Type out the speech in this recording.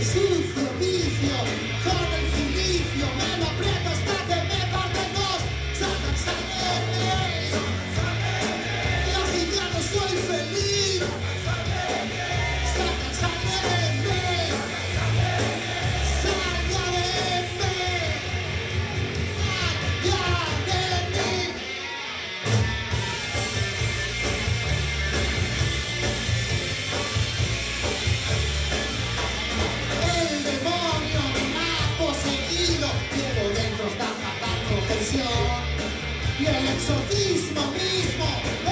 sucio vicio, con el filicio me lo aprieto hasta que me parten dos. Sacan sangre de mí, y así ya no soy feliz. Sacan sangre de mí, salga de mí, salga de mí. El demonio me ha poseído, llevo dentro esta fatal profesión, y el exorcismo mismo